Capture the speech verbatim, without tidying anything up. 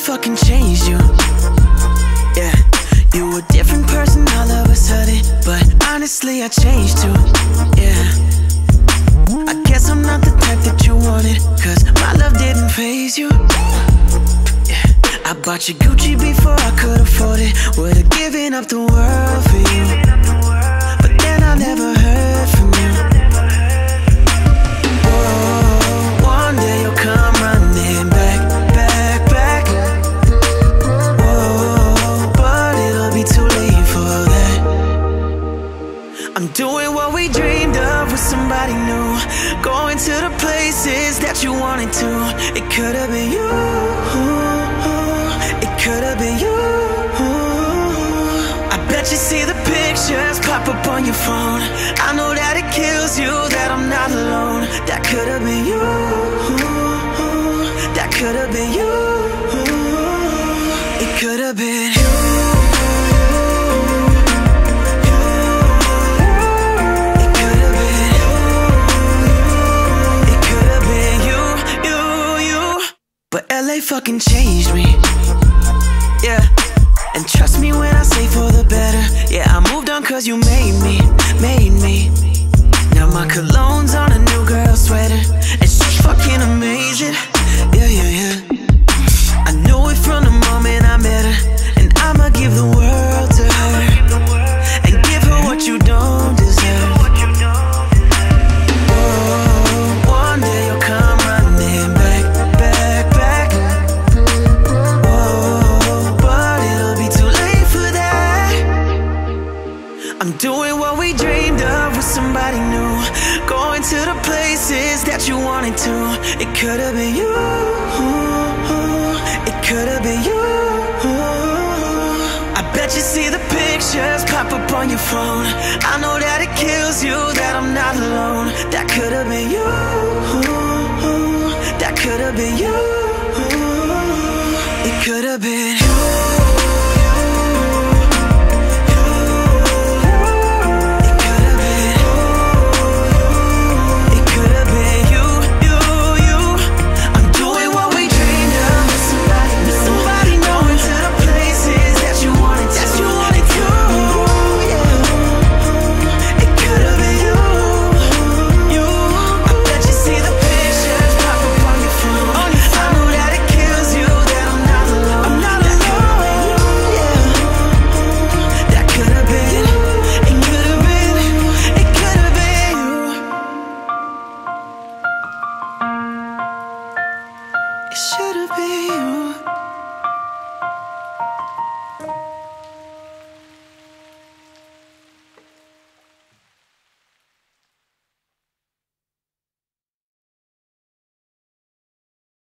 fucking changed you. Yeah, you a different person all of a sudden, but honestly I changed too. Yeah, I guess I'm not the type that you wanted, cause my love didn't faze you. Yeah, I bought you Gucci before I could afford it. Would've given up the world for you, but then I never heard from you. Whoa, one day you'll come running back, back, back. Whoa, but it'll be too late for that. I'm doing what we dreamed of with somebody new, going to the places that you wanted to. It could've been you, it could've been you. I bet you see the pictures pop up on your phone. I know that it kills you that I'm not alone. That could've been you, that could've been you. It could've been you. But L A fucking changed me. Yeah, and trust me when I say for the better. Yeah, I moved on cause you made me, made me. Now my cologne's on a new girl sweater, and she's fucking amazing. Yeah, yeah, yeah. I know it from the moment I met her, and I'ma give the world to her, and give her what you don't deserve. Whoa, one day you'll come running back, back, back. Whoa, but it'll be too late for that. I'm doing what we dreamed of with somebody new, going to the places that you wanted to. It could've been you, it could've been you. I bet you see the pictures pop up on your phone. I know that it kills you that I'm not alone. That could've been you, that could've been you. It could've been you.